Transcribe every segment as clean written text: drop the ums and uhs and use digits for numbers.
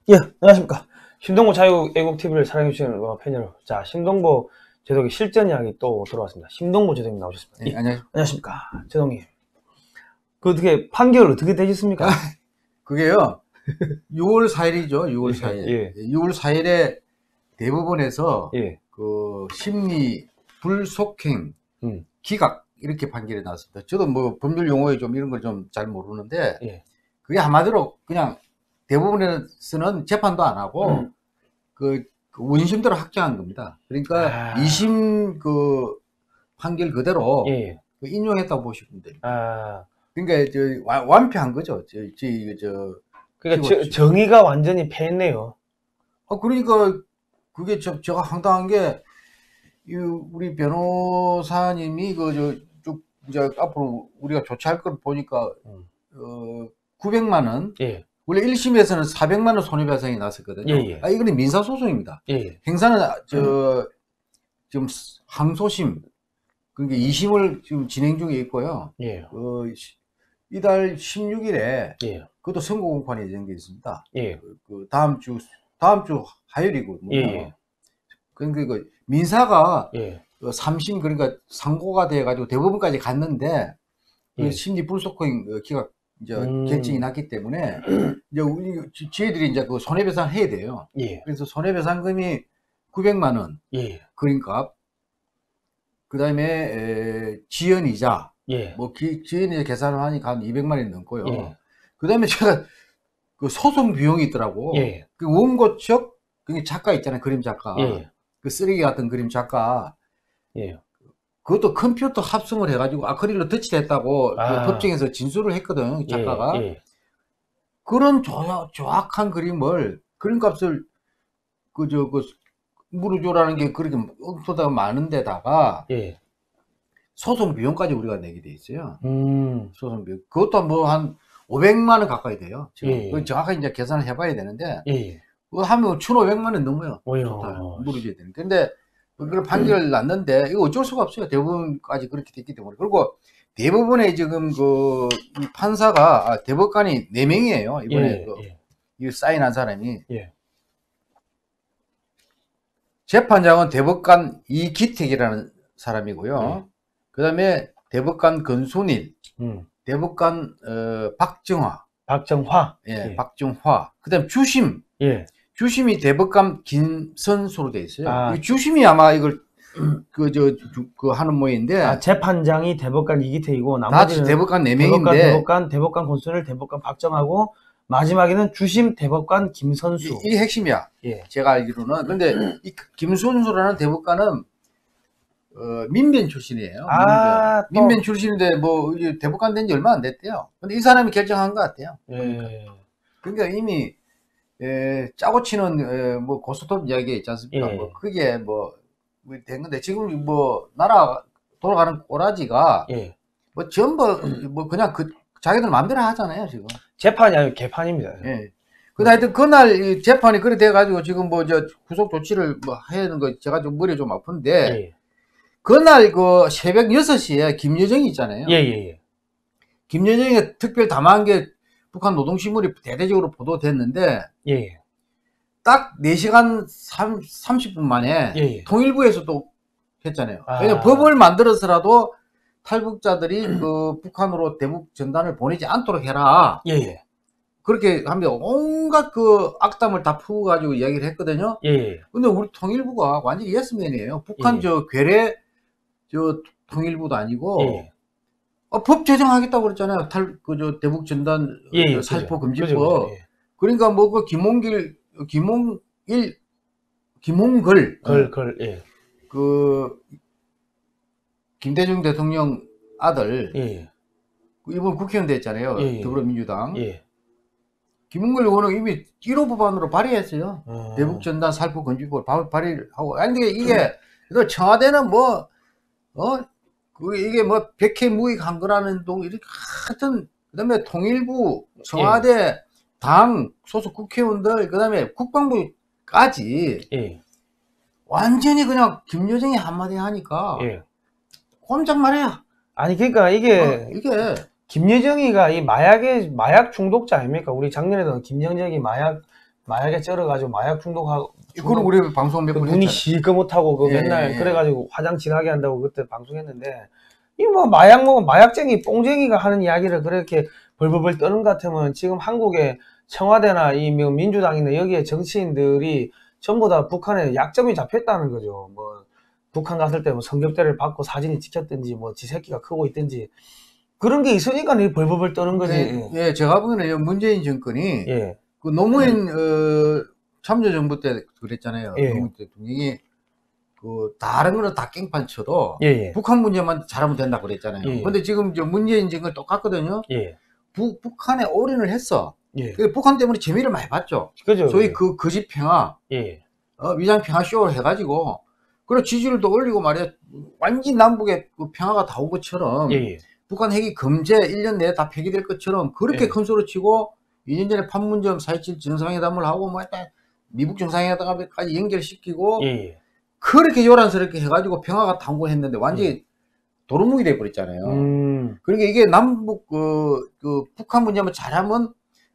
예, 안녕하십니까. 신동보 자유애국TV를 사랑해주시는 팬 여러분. 자, 신동보 제독의 실전 이야기 또 들어왔습니다. 신동보 제독님 나오셨습니다. 네, 안녕하십니까. 제독님. 그 어떻게, 판결 어떻게 되셨습니까? 그게요, 6월 4일이죠. 6월 4일. 예. 6월 4일에 대법원에서 예. 그 심리 불속행 기각 이렇게 판결이 나왔습니다. 저도 뭐 법률 용어에 좀 이런 걸 좀 잘 모르는데, 예. 그게 한마디로 그냥 대법원에서는 재판도 안 하고 그 원심대로 확정한 겁니다. 그러니까 2심 그 판결 그대로 예. 그 인용했다고 보시면 됩니다. 아, 그러니까 완패한 거죠. 그러니까 정의가 완전히 패했네요. 그러니까 그게 제가 황당한 게 우리 변호사님이 쭉 이제 앞으로 우리가 조치할 걸 보니까 900만 원. 예. 원래 1심에서는 400만 원 손해배상이 났었거든요. 예. 이거는 민사소송입니다. 예. 행사는 지금 항소심, 그러니까 2심을 지금 진행 중에 있고요. 예. 이달 16일에 예. 그것도 선고 공판이 예정되어 있습니다. 예. 다음 주 화요일이고. 예. 그러니까 그 민사가 예. 3심, 그러니까 상고가 돼가지고 대법원까지 갔는데 예. 그 심리 불속행 기각 이제 결정이 났기 때문에 이제 저희들이 이제 그 손해배상 해야 돼요. 예. 그래서 손해배상금이 900만 원. 예. 그러니까 그다음에 지연이자 예. 뭐 지연이자 계산을 하니까 한 200만 원이 넘고요. 예. 그다음에 제가 그 소송 비용이 있더라고. 예. 그 원고 측 그 작가 있잖아요. 그림 작가. 예. 그 쓰레기 같은 그림 작가. 예. 그것도 컴퓨터 합성을 해가지고 아크릴로 덧칠했다고 그 법정에서 진술을 했거든, 작가가. 예. 예. 그런 정확한 그림을, 그림값을 물어줘라는 게 그렇게 엄청나게 많은데다가 예. 소송 비용까지 우리가 내게 돼 있어요. 소송 비용. 그것도 뭐 한 500만 원 가까이 돼요. 지금. 예. 정확하게 이제 계산을 해봐야 되는데, 예. 그거 하면 1,500만 원 넘어요. 물어줘야 되는. 근데 그런 판결을 났는데 이거 어쩔 수가 없어요. 대법원까지 그렇게 됐기 때문에. 그리고 대법원에 지금 이 판사가 대법관이 4명이에요. 이번에 이 사인한 사람이. 예. 재판장은 대법관 이기택이라는 사람이고요. 그다음에 대법관 건순일, 대법관 박정화. 예. 박정화. 그다음 주심. 예. 주심이 대법관 김선수로 돼 있어요. 주심이 아마 이걸 하는 모양인데. 재판장이 대법관 이기택이고 나머지는 대법관 4명인데. 대법관 권순일, 대법관 박정하고 마지막에는 주심 대법관 김선수. 이게 핵심이야. 예. 제가 알기로는. 근데 이 김선수라는 대법관은 민변 출신이에요. 민변 출신인데 뭐 대법관 된 지 얼마 안 됐대요. 근데 이 사람이 결정한 것 같아요. 예. 그러니까 이미 짜고 치는 뭐 고스톱 이야기 있지 않습니까? 예. 뭐 그게 된 건데 지금 뭐 나라 돌아가는 꼬라지가 뭐 전부 뭐 그냥 자기들 마음대로 하잖아요 지금. 재판이 아니고 개판입니다. 예. 근데 하여튼 그날 이 재판이 그래 돼가지고 지금 뭐 구속 조치를 뭐 하는 거 제가 좀 머리 좀 아픈데 그날 그 새벽 6시에 김여정이 있잖아요. 김여정이 특별 담화한 게 북한 노동신문이 대대적으로 보도됐는데 딱 4시간 30분 만에 통일부에서 또 했잖아요. 왜냐면 법을 만들어서라도 탈북자들이 그 북한으로 대북 전단을 보내지 않도록 해라. 그렇게 하면 온갖 그 악담을 다 푸가지고 이야기를 했거든요. 근데 우리 통일부가 완전히 예스맨이에요. 북한 괴뢰 통일부도 아니고 법 제정하겠다고 그랬잖아요. 대북 전단 살포 금지법. 그러니까 뭐 그 그 김대중 대통령 아들 이번 국회의원 됐잖아요. 더불어민주당. 김홍걸 의원은 이미 1호 법안으로 발의했어요. 대북 전단 살포 금지법 발의를 하고. 아니 근데 이게 청와대는 이게 뭐 백해무익한 거라는 이렇게 하여튼 그다음에 통일부, 청와대, 당 소속 국회의원들, 그다음에 국방부까지 완전히 그냥 김여정이 한마디 하니까 꼼짝 말이야. 아니 그러니까 이게 김여정이가 이 마약 중독자 아닙니까? 우리 작년에도 김여정이 마약 마약에 쩔어가지고 마약 중독하고 그걸 우리 방송 몇 번 눈이 했잖아요. 시커멓다고 그 예, 맨날 예. 그래가지고 화장 진하게 한다고 그때 방송했는데 이 뭐 마약 먹은 마약쟁이 뽕쟁이가 하는 이야기를 그렇게 벌벌벌 떠는 것 같으면 지금 한국의 청와대나 이 민주당이나 여기에 정치인들이 전부 다 북한에 약점이 잡혔다는 거죠. 뭐 북한 갔을 때 뭐 성접대를 받고 사진이 찍혔든지 뭐 지 새끼가 크고 있든지 그런 게 있으니까 이 벌벌벌 떠는 거지. 예, 제가 보기에는 문재인 정권이 예. 그 노무현 참여정부 때 그랬잖아요. 예. 노무현 대통령이 그 다른 거는 다 깽판 쳐도 예. 북한 문제만 잘하면 된다 그랬잖아요. 예. 근데 지금 저 문재인 정권 똑같거든요. 예. 북한에 올인을 했어. 예. 북한 때문에 재미를 많이 봤죠. 그죠. 소위 그 거짓 평화, 예. 위장 평화 쇼를 해가지고 그리고 지지율도 올리고 말이야. 완전 남북의 그 평화가 다 온 것처럼 예. 북한 핵이 금세 1년 내에 다 폐기될 것처럼 그렇게 예. 큰 소리 치고 2년 전에 판문점 4.27 정상회담을 하고 뭐 미국 정상회담까지 연결시키고 예. 그렇게 요란스럽게 해가지고 평화가 다 온 거 했는데 완전히 도루묵이 돼버렸잖아요. 그러니까 이게 남북 그 북한 문제만 잘하면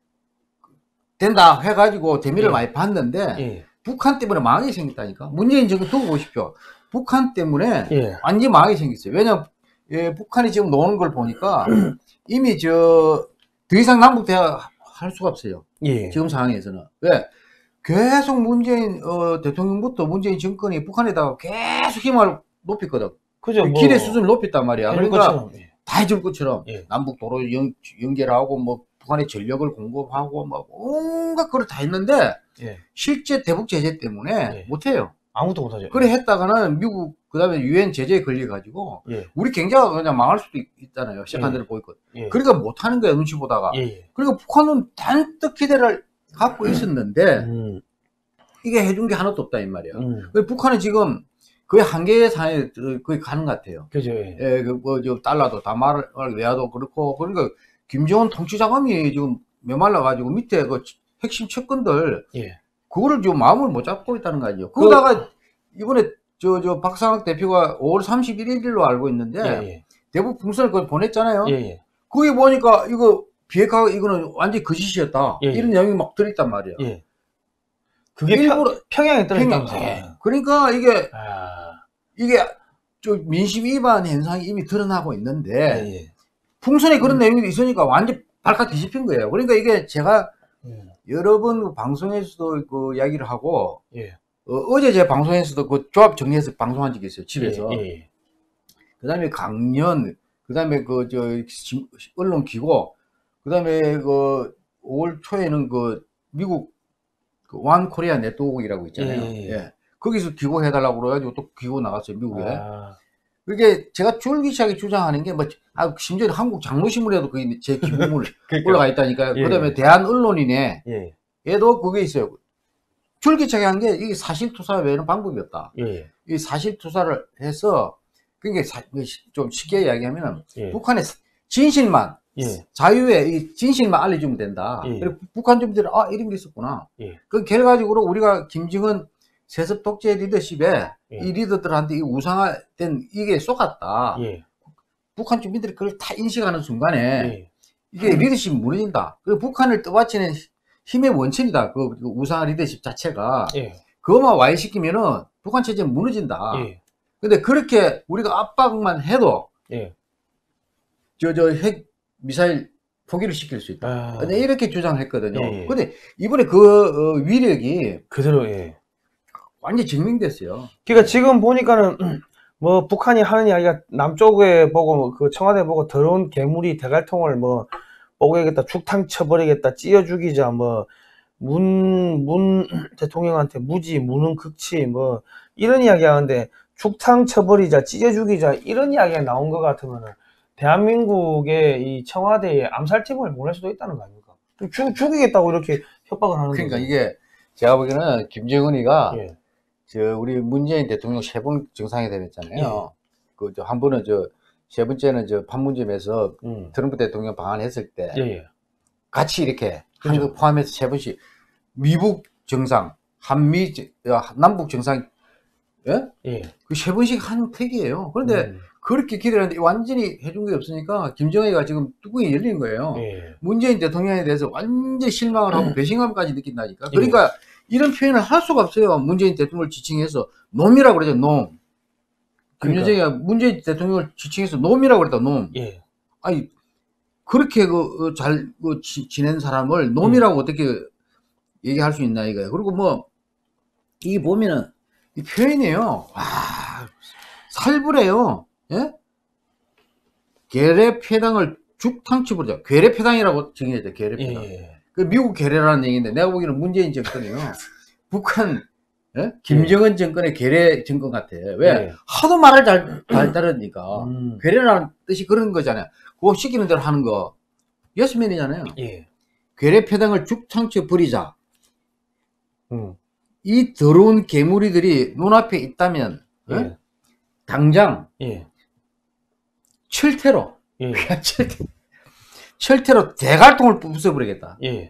된다 해가지고 재미를 예. 많이 봤는데 예. 북한 때문에 망하게 생겼다니까. 문재인 정권 두고 보십시오. 북한 때문에 예. 완전히 망하게 생겼어요. 왜냐면 북한이 지금 노는 걸 보니까 이미 더 이상 남북 대화 할 수가 없어요. 예. 지금 상황에서는. 왜? 계속 문재인 대통령부터 문재인 정권이 북한에다가 계속 힘을 높였거든. 그죠. 기대 수준을 높였단 말이야. 그러니까 것처럼. 다 해줄 것처럼 예. 남북 도로 연결하고 뭐 북한의 전력을 공급하고 뭐 온갖 걸 다 했는데 예. 실제 대북 제재 때문에 예. 못해요. 아무도 못하죠. 그래 했다가는 미국 그다음에 유엔 제재에 걸려가지고 예. 우리 경제가 그냥 망할 수도 있잖아요. 시간대를 보이고. 예. 그러니까 못하는 거야 눈치 보다가. 예. 그러니까 북한은 단떡 기대를 갖고 있었는데 이게 해준 게 하나도 없다 이 말이야. 북한은 지금 거의 한계의 상에 거의 가는 것 같아요. 그죠. 예. 예, 저 달러도 다 말을 외화도 그렇고 그러니까 김정은 통치자금이 지금 메말라가지고 밑에 그 핵심 측근들 예. 그거를 지금 마음을 못 잡고 있다는 거 아니에요. 그러다가 이번에 저 박상학 대표가 5월 31일로 알고 있는데 예. 대북 풍선을 그걸 보냈잖아요. 예. 거기 보니까 이거 비핵화 이거는 완전히 거짓이었다. 예. 이런 내용이 막 들어있단 말이야. 예. 그게 일부러 평양에 떨어졌다면서요. 그러니까 아. 이게 저 민심 위반 현상이 이미 드러나고 있는데 예. 풍선에 그런 내용이 있으니까 완전 발칵 뒤집힌 거예요. 그러니까 이게 제가 여러 번 방송에서도 그 이야기를 하고 예. 어제 제 방송에서도 그 조합 정리해서 방송한 적이 있어요. 집에서. 예. 그다음에 강연, 그다음에 그 저 언론 기고, 그다음에 그 5월 초에는 그 미국 그 완 코리아 네트워크이라고 있잖아요. 예. 거기서 기고해달라고 그래가지고 또 기고 나갔어요, 미국에. 그게 제가 줄기차게 주장하는 게 뭐, 심지어 한국 장로신문에도 거기 제 기고물 올라가 있다니까요. 예. 그다음에 대한 언론인에 얘도 그게 있어요. 줄기차게 한 게 이게 사실투사 외에는 방법이 없다. 예. 이 사실투사를 해서 그러니까 좀 쉽게 이야기하면 북한의 진실만 자유의 이 진실만 알려주면 된다. 그리고 북한 주민들은 이런 게 있었구나. 그 결과적으로 우리가 김정은 세습 독재 리더십에 이 리더들한테 이 우상화된 이게 쏟았다. 북한 주민들이 그걸 다 인식하는 순간에 이게 리더십이 무너진다. 그리고 북한을 떠받치는 힘의 원천이다. 그 우상화 리더십 자체가. 그것만 와해시키면은 북한 체제는 무너진다. 근데 그렇게 우리가 압박만 해도 핵 미사일 포기를 시킬 수 있다. 근데 이렇게 주장을 했거든요. 근데 이번에 그 위력이 그대로 완전히 증명됐어요. 그러니까 지금 보니까는 뭐 북한이 하는 이야기가 남쪽에 보고 그 청와대 보고 더러운 괴물이 대갈통을 뭐 뽀개겠다, 죽탕 쳐버리겠다, 찢어 죽이자, 뭐 문 대통령한테 무지, 무능 극치, 뭐 이런 이야기 하는데 죽탕 쳐버리자, 찢어 죽이자 이런 이야기가 나온 것 같으면은 대한민국의 이 청와대에 암살팀을 보낼 수도 있다는 거 아닙니까? 죽이겠다고 이렇게 협박을 하는 그러니까 거죠. 이게 제가 보기에는 김정은이가 저 우리 문재인 대통령 3번 정상회담 했잖아요. 그 한 번은 세 번째는 판문점에서 트럼프 대통령 방한했을 때 같이 이렇게 한 거 포함해서 3번씩 미국 정상, 남북 정상 그 3번씩 한 택이에요. 그런데 그렇게 기대를 했는데 완전히 해준 게 없으니까 김정은이가 지금 뚜껑이 열린 거예요. 예. 문재인 대통령에 대해서 완전히 실망을 하고 배신감까지 느낀다니까. 그러니까 이런 표현을 할 수가 없어요. 문재인 대통령을 지칭해서 놈이라고 그러죠. 놈. 김여정이가 문재인 대통령을 지칭해서 놈이라고 그랬다. 놈. 예. 아니 그렇게 지낸 사람을 놈이라고 어떻게 얘기할 수 있나 이거예요. 그리고 뭐 이게 보면은 이 표현이에요. 와 살벌해요. 예? 괴뢰패당을 죽탕치 부르자. 괴뢰패당이라고 정의했죠. 괴뢰패당. 예. 그 미국 괴뢰라는 얘기인데 내가 보기에는 문재인 정권이요. 북한 예? 김정은 정권의 괴뢰 정권 같아. 왜? 예. 하도 말을 잘 따르니까. 괴뢰라는 뜻이 그런 거잖아요. 그거 시키는 대로 하는 거. 예스맨이잖아요. 예. 괴뢰패당을 죽탕치 버리자. 음. 이 더러운 괴물이들이 눈앞에 있다면 예. 당장 예. 철퇴로 예. 철퇴로 대갈통을 부숴버리겠다. 예.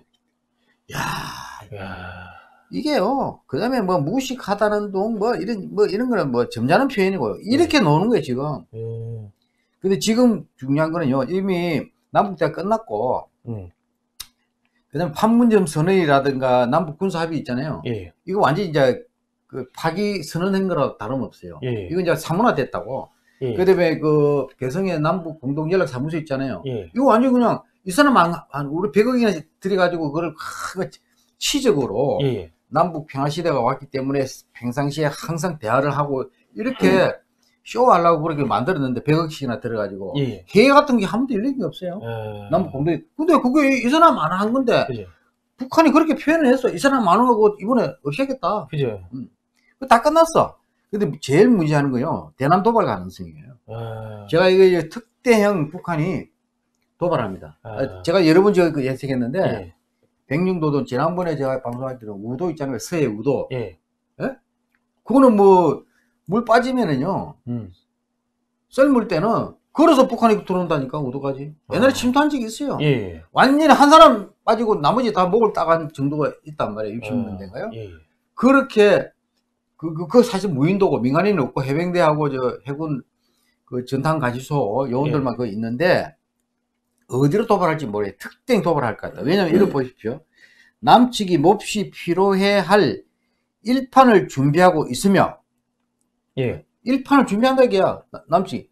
야. 이게요. 그 다음에 뭐 무식하다는 동 이런 거는 뭐 점잖은 표현이고요. 이렇게 노는 거예요 지금. 근데 지금 중요한 거는요. 이미 남북대화 끝났고 그 다음에 판문점 선언이라든가 남북 군사 합의 있잖아요. 예. 이거 완전히 이제 그 파기 선언한 거랑 다름없어요. 예. 이건 이제 사문화됐다고. 예. 그 다음에 그 개성의 남북 공동연락사무소 있잖아요. 예. 이거 완전히 그냥 이 사람 우리 100억이나 들여가지고 그걸 치적으로 예. 남북 평화시대가 왔기 때문에 평상시에 항상 대화를 하고 이렇게 쇼하려고 그렇게 만들었는데 100억씩이나 들어가지고 예. 회의 같은 게 한 번도 열린 게 없어요. 남북 공동. 근데 그게 이 사람 안 한 건데 그죠. 북한이 그렇게 표현을 했어. 이 사람 안 하고 이번에 없애겠다. 그죠. 다 끝났어. 근데 제일 문제하는 거요. 대남 도발 가능성이에요. 제가 이거 특대형 북한이 도발합니다. 제가 여러 번 제가 예측했는데 예. 백령도도 지난번에 제가 방송할 때는 우도 있잖아요. 서해 우도. 예. 예? 그거는 뭐 물 빠지면은요. 썰물 때는 걸어서 북한이 들어온다니까 우도까지. 옛날에 침투한 적이 있어요. 예. 완전히 한 사람 빠지고 나머지 다 목을 따간 정도가 있단 말이에요. 60년대인가요? 예. 그렇게 그 사실 무인도고 민간인은 없고 해병대하고 저 해군 그 전탄 가지소 요원들만 예. 그 있는데 어디로 도발할지 모르겠어요. 특정 도발할 것 같다. 왜냐면 이거 보십시오. 남측이 몹시 필요해 할 1판을 준비하고 있으며 예. 1판을 준비한다 이게야. 남측이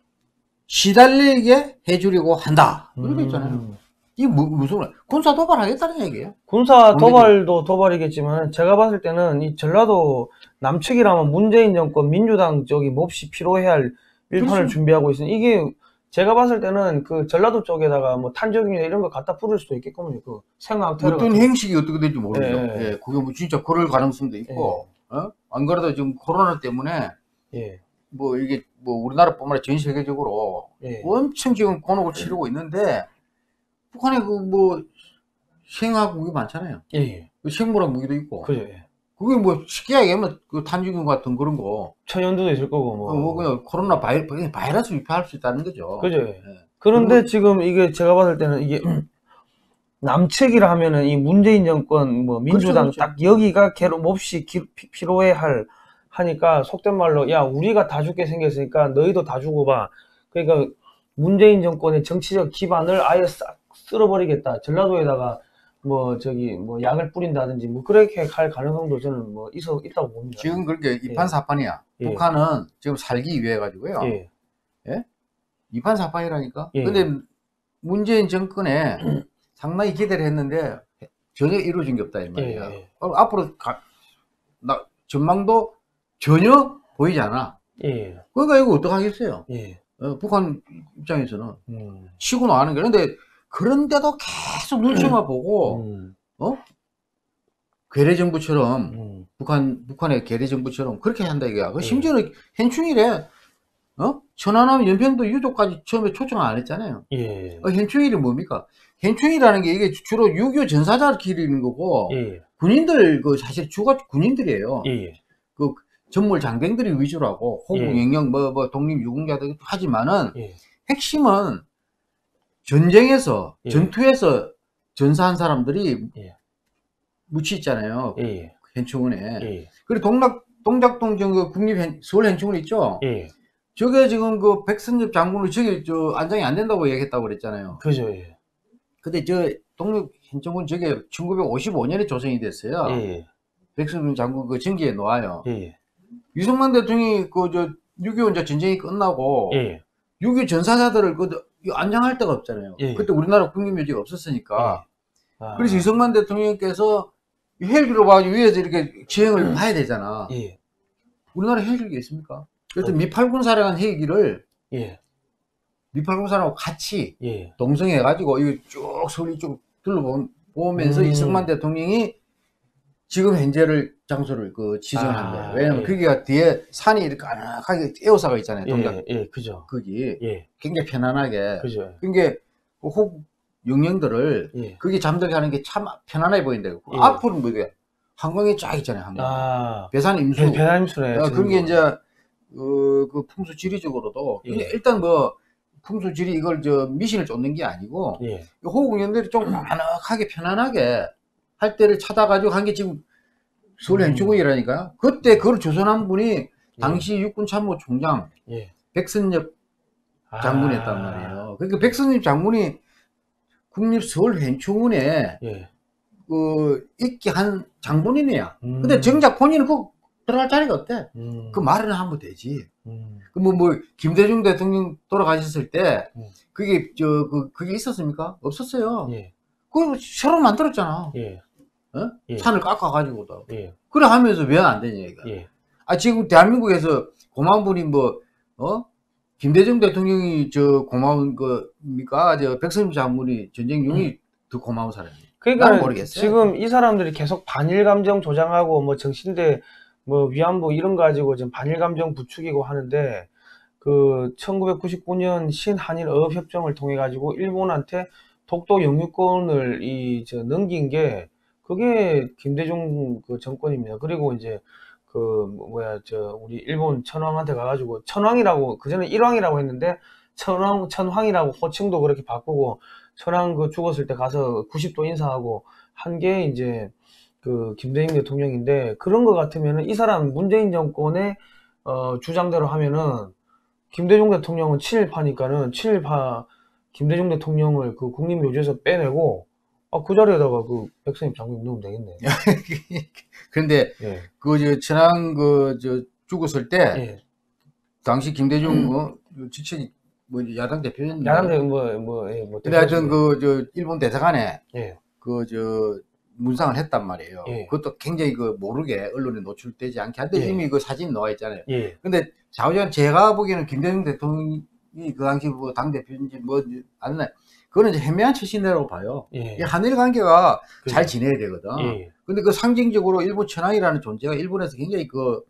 시달리게 해주려고 한다. 이렇게 있잖아요. 이게 무슨 군사 도발하겠다는 얘기예요. 군사 도발도 도발이겠지만 제가 봤을 때는 이 전라도 남측이라면 문재인 정권 민주당 쪽이 몹시 필요해 할 1판을 그렇죠. 준비하고 있으니 이게 제가 봤을 때는 그 전라도 쪽에다가 뭐 탄저균이나 이런 거 갖다 뿌릴 수도 있겠군요. 그 생화학 테러 어떤 행식이 어떻게 될지 모르죠. 예. 예. 그게 뭐 진짜 그럴 가능성도 있고, 안 그래도 지금 코로나 때문에 뭐 이게 뭐 우리나라뿐만 아니라 전 세계적으로 엄청 지금 곤혹을 치르고 있는데 북한에 그 뭐 생화학 무기 많잖아요. 생물학 무기도 있고. 그게 뭐 쉽게 얘기하면 그 탄저균 같은 그런 거. 천연두도 있을 거고 뭐. 그냥 코로나 바이러스 유폐할 수 있다는 거죠. 그죠. 그런데 지금 이게 제가 봤을 때는 이게 남측이라 하면은 이 문재인 정권 뭐 민주당 그렇죠. 딱 여기가 몹시 필요해 하니까 속된 말로 야 우리가 다 죽게 생겼으니까 너희도 다 죽어봐. 그러니까 문재인 정권의 정치적 기반을 아예 싹 쓸어버리겠다. 전라도에다가 뭐 저기 뭐 약을 뿌린다든지 뭐 그렇게 할 가능성도 저는 뭐 있다고 봅니다. 지금 그렇게 이판사판이야. 북한은 지금 살기 위해 가지고요. 이판사판이라니까. 근데 문재인 정권에 상당히 기대를 했는데 전혀 이루어진 게 없다 이 말이야. 앞으로 전망도 전혀 보이지 않아. 그러니까 이거 어떡하겠어요? 북한 입장에서는 치고 나가는 게. 그런데 그런데도 계속 눈치만 보고 괴뢰 정부처럼 북한의 괴뢰 정부처럼 그렇게 한다 이거야. 심지어는 현충일에 천안함 연평도 유족까지 처음에 초청 안 했잖아요. 현충일이 뭡니까? 현충일이라는 게 이게 주로 6.25 전사자 기리는 거고 군인들 그 사실 주가 군인들이에요. 그 전몰 장병들이 위주로 하고 호국 영령 뭐 독립 유공자들 하지만은 핵심은 전쟁에서 전투에서 전사한 사람들이 묻히 있잖아요. 현충원에. 그리고 동작동 그 서울 현충원 있죠. 저게 지금 그 백선엽 장군을 저게 저 안장이 안 된다고 얘기했다고 그랬잖아요. 그죠, 예. 근데 저 독립행정군 저게 1955년에 조성이 됐어요. 예. 백선엽 장군 그 전기에 놓아요. 예. 유승만 대통령이 그 저 6.25 이제 전쟁이 끝나고 예. 6.25 전사자들을 그 안장할 데가 없잖아요. 예. 그때 우리나라 국립묘지가 없었으니까. 예. 아. 그래서 유승만 대통령께서 헬기로 봐가지고 위에서 이렇게 지형을 봐야 되잖아. 예. 우리나라 헬기가 있습니까? 그래서 미8군 사령한 헬기를 예. 미8군 사령하고 같이 예. 동성해가지고 이거 쭉 서울 쭉 둘러보면서 이승만 대통령이 지금 현재를 장소를 그 지정한 거예요. 왜냐면 예. 거기가 뒤에 산이 이렇게 아늑하게 에어사가 있잖아요. 동작. 예, 그죠. 거기 예. 굉장히 편안하게. 그죠. 그러니까 혹 영령들을 예. 거기 잠들게 하는 게 참 편안해 보인대요. 예. 앞으로는 뭐게 한강이 쫙 있잖아요. 한강. 아. 배산 임수. 배산 임수네. 그런 게 이제 그 풍수 지리적으로도 예. 일단 뭐 풍수 지리 이걸 저 미신을 쫓는 게 아니고 예. 호국영들이 좀 아늑하게 편안하게 할 때를 찾아가지고 한 게 지금 서울 현충원이라니까요. 그때 그걸 조선한 분이 당시 육군 참모총장 예. 백선엽 장군이었단 말이에요. 그러니까 백선엽 장군이 국립 서울 현충원에 예. 그 있게 한 장본인이야. 근데 정작 본인은 그 들어갈 자리가 없대. 그 말은 하면 되지. 그 뭐 김대중 대통령 돌아가셨을 때 그게 그게 있었습니까? 없었어요. 예. 그 새로 만들었잖아. 예. 어? 예. 산을 깎아가지고도. 예. 그래 하면서 왜 안 되냐 이거. 예. 아 지금 대한민국에서 고마운 분이 뭐 김대중 대통령이 저 고마운 겁니까? 저 백선엽 장군이 전쟁용이 더 고마운 사람이에요. 그러니까 모르겠어요. 지금 이 사람들이 계속 반일 감정 조장하고 뭐 정신대 뭐 위안부 이런 거 가지고 지금 반일 감정 부추기고 하는데 그 1999년 신한일 어업협정을 통해 가지고 일본한테 독도 영유권을 넘긴 게 그게 김대중 그 정권입니다. 그리고 이제 우리 일본 천황한테 가가지고 천황이라고 그전에 일왕이라고 했는데 천황이라고 호칭도 그렇게 바꾸고 천황 그 죽었을 때 가서 90도 인사하고 한 게 이제 그 김대중 대통령인데 그런 거 같으면은 이 사람 문재인 정권의 주장대로 하면은 김대중 대통령은 친일파니까는 친일파 김대중 대통령을 그 국립묘지에서 빼내고 그 자리에다가 그 백선엽 장군 넣으면 되겠네. 그런데 예. 그 천황 죽었을 때 예. 당시 김대중 지책이 뭐 야당 대표였는데 근데 하여튼 일본 대사관에 예. 문상을 했단 말이에요. 예. 그것도 굉장히 모르게 언론에 노출되지 않게 한데 예. 이미 그 사진 나와 있잖아요. 예. 근데 좌우전 제가 보기에는 김대중 대통령이 그 당시 뭐 당 대표인지 안 나. 그거는 이제 헤매한 처신이라고 봐요. 예. 이 한일 관계가 그죠. 잘 지내야 되거든. 예. 근데 그 상징적으로 일본 천황이라는 존재가 일본에서 굉장히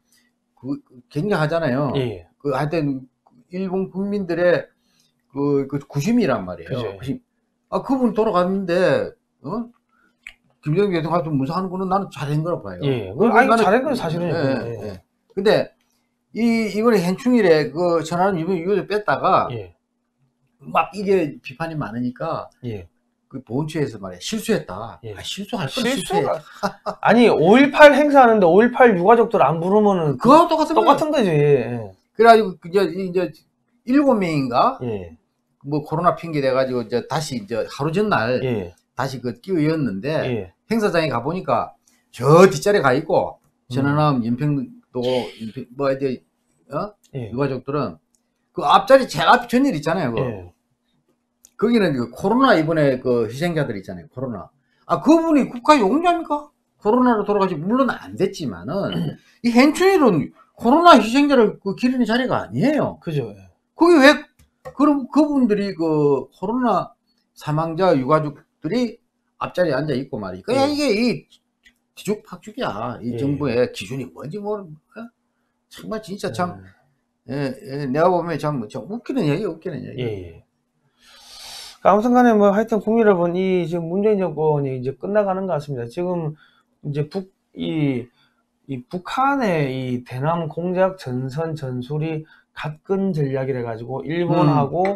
굉장하잖아요. 예. 하여튼 일본 국민들의 구심이란 말이에요. 그죠. 구심. 그분 돌아갔는데 김대중 대통령한테 문상하는 거는 나는 잘한 거라고 봐요. 예. 아니 잘한 건 사실은. 예. 근데 이번에 현충일에 그 천황은 이번에 뺐다가 예. 막 이게 비판이 많으니까 예. 그 보훈처에서 말이야 실수했다. 예. 실수할 건 실수해. 아니 5.18 행사하는데 5.18 유가족들 안 부르면은 그거 똑같은 거지. 예. 그래가지고 이제 7명인가 예. 뭐 코로나 핑계 대가지고 다시 하루 전날 예. 다시 끼어였는데 예. 행사장에 가 보니까 저 뒷자리에 가 있고 전하남 연평도 예. 유가족들은 그 앞자리 제일 앞 전일 있잖아요. 예. 거기는 그 코로나 이번에 그 희생자들 있잖아요. 코로나. 그분이 국가 용자입니까? 코로나로 돌아가시 물론 안 됐지만은 이 현충일은 코로나 희생자를 기리는 자리가 아니에요. 그죠. 거기 왜 그럼 그분들이 그 코로나 사망자 유가족들이 앞자리에 앉아 있고 말이야. 그냥 이게 이 뒤죽박죽이야. 이 정부의 기준이 뭔지 정말 진짜 참 내가 보면 참 웃기는 얘기. 예. 아무튼간에 하여튼 국민여러분 지금 문재인 정권이 이제 끝나가는 것 같습니다. 지금 이제 북한의 이 대남 공작 전선 전술이 갓근 전략이라 가지고 일본하고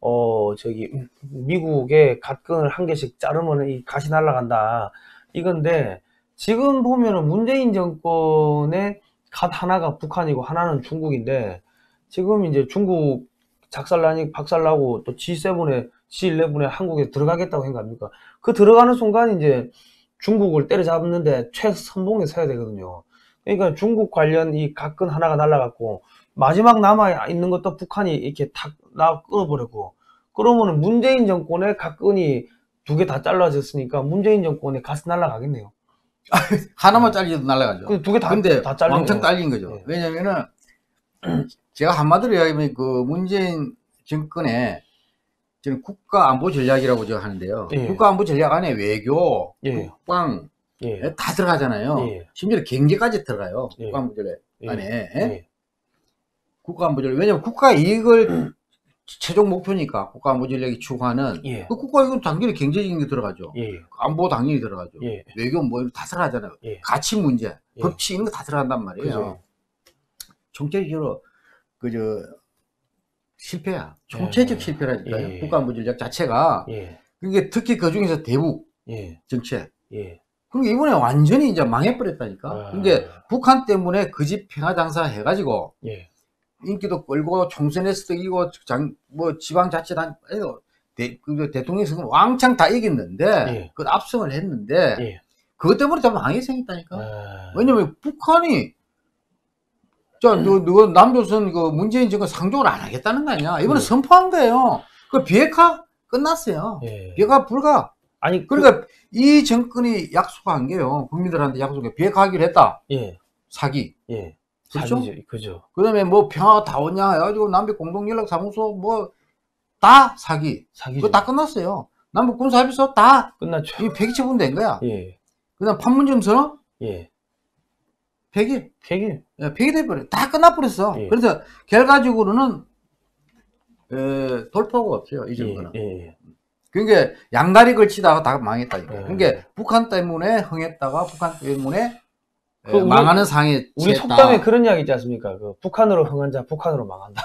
미국의 갓근을 한 개씩 자르면 이 갓이 날아간다 이건데 지금 보면은 문재인 정권의 갓 하나가 북한이고 하나는 중국인데 지금 이제 중국 작살나니 박살나고 또 G7에 G11에 한국에 들어가겠다고 한 거 아닙니까? 그 들어가는 순간 이제 중국을 때려잡는데 최선봉에 서야 되거든요. 그러니까 중국 관련 이 각근 하나가 날라갔고 마지막 남아 있는 것도 북한이 이렇게 탁 끊어버렸고, 그러면은 문재인 정권의 각근이 두 개 다 잘라졌으니까 문재인 정권에 가스 날라가겠네요. 하나만 잘려도 날라가죠. 그 두 개 다 근데 잘린 왕창 딸린 거죠. 네. 왜냐면은 제가 한마디로 이야기하면 그 문재인 정권의 저는 국가안보 전략이라고 제가 하는데요. 예. 국가안보 전략 안에 외교, 예. 국방 예. 다 들어가잖아요. 예. 심지어 경제까지 들어가요. 예. 국가안보 전략 안에. 예. 국가안보 전략. 왜냐면 국가 이익을 최종 목표니까 국가안보 전략이 추구하는 예. 그 국가 이익은 당연히 경제적인 게 들어가죠. 예. 안보 당연히 들어가죠. 예. 외교 뭐 다 들어가잖아요. 예. 가치 문제, 예. 법치 이런 거 다 들어간단 말이에요. 그죠. 총체적으로 실패야. 총체적 실패라니까요. 예. 국가안보 전략 자체가. 예. 그게 특히 그 중에서 대북 예. 정책. 예. 그러니까 이번에 완전히 이제 망해버렸다니까. 아. 그러니까 북한 때문에 그 집 평화장사 해가지고 예. 인기도 끌고 총선에서도 이기고 뭐 지방자치단 대통령 선거 왕창 다 이겼는데 예. 그 압승을 했는데 예. 그것 때문에 다 망해 생겼다니까. 아. 왜냐면 북한이 누가 남조선 그 문재인 정권 상종을 안 하겠다는 거 아니야. 이번에 선포한 거예요. 그 비핵화 끝났어요. 예. 비핵화 불가. 아니 그러니까 이 정권이 약속한 게요. 국민들한테 약속해. 비핵화하기로 했다. 예. 사기. 예. 그렇죠? 사기죠. 그죠. 그 다음에 뭐 평화 다 오냐 해가지고 남북 공동연락사무소 뭐 다 사기. 사기죠. 그거 다 끝났어요. 남북 군사합의서 다 끝났죠. 이 폐기 처분된 거야. 예. 그 다음 판문점 선언 예. 폐기. 폐기. 예, 폐기돼버려. 다 끝나버렸어. 예. 그래서 결과적으로는 돌파가 없어요. 이 정권은. 예. 그러니까 양다리 걸치다가 다 망했다니까. 예. 그러니까 북한 때문에 흥했다가 북한 때문에 그 망하는 상에 우리 취했다. 속담에 그런 이야기 있지 않습니까? 그 북한으로 흥한 자 북한으로 망한다.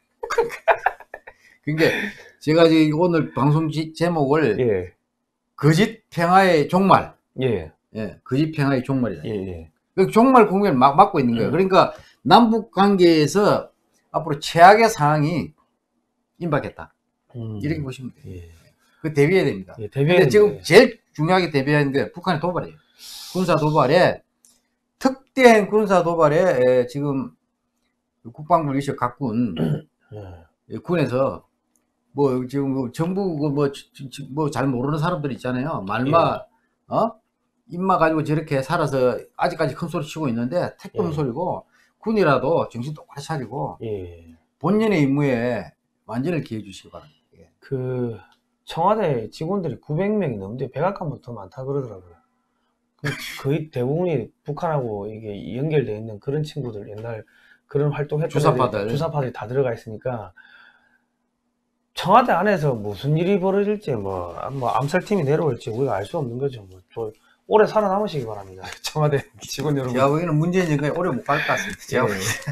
그러니까 제가 지금 오늘 방송 제목을 예. 거짓 평화의 종말. 예. 예, 거짓 평화의 종말이다. 예. 그 종말 국면을 막 맞고 있는 거예요. 그러니까 남북 관계에서 앞으로 최악의 상황이 임박했다. 이렇게 보시면 돼요. 예. 그 대비해야 됩니다. 예, 근데 지금 제일 중요하게 대비해야 하는 게 북한의 도발이에요. 군사 도발에 특대행 군사 도발에 지금 국방부 리셔 각군 군에서 뭐 지금 뭐 정부 뭐 잘 모르는 사람들 있잖아요. 말마 입마 가지고 저렇게 살아서 아직까지 큰 소리 치고 있는데 택도 없는 소리고 군이라도 정신 똑바로 차리고 본연의 임무에 완전히 기해 주시기 바랍니다. 예. 그 청와대 직원들이 900명이 넘는데 백악관보다 더 많다 그러더라고요. 거의 대부분이 북한하고 이게 연결되어 있는 그런 친구들, 옛날 그런 활동했던 주사파들이 다 들어가 있으니까 청와대 안에서 무슨 일이 벌어질지 뭐 암살팀이 내려올지 우리가 알 수 없는 거죠. 뭐 오래 살아남으시기 바랍니다. 청와대 직원 여러분. 제가 보기에는 문재인 정권이 오래 못 갈 것 같습니다. 제가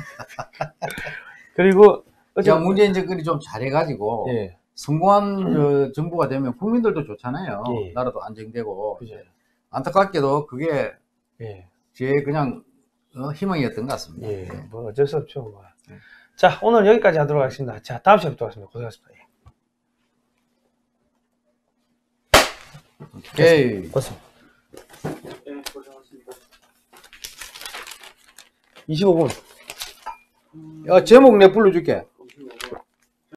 그리고 제가 문재인 정권이 좀 잘해가지고 성공한 정부가 되면 국민들도 좋잖아요. 나라도 안정되고. 그죠. 안타깝게도 그게 제 그냥 희망이었던 것 같습니다. 뭐 어쩔 수 없죠. 뭐. 자, 오늘 여기까지 하도록 하겠습니다. 자, 다음 시간에 또 하겠습니다. 고생하셨습니다. 오케이. 고맙습니다. 25분. 제목 내 불러줄게.